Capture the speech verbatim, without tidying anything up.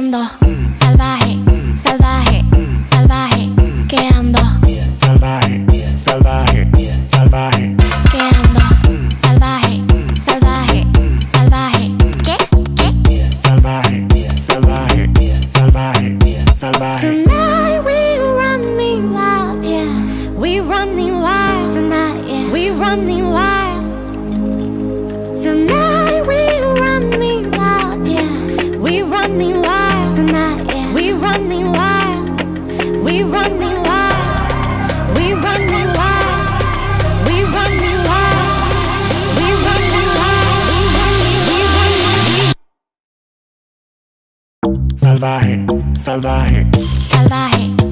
ando salvaje, salvaje, salvaje, que ando salvaje, salvaje, salvaje, que ando salvaje, salvaje, salvaje, ¿qué? ¿Qué? salvaje, salvaje, salvaje, salvaje. Tonight we running wild, yeah. We running wild tonight, yeah. We running wild. Tonight we running wild, yeah. We running wild tonight, yeah. We running wild. We running wild. We running wild. We running wild. We running wild. We running Salvaje, salvaje, salvaje.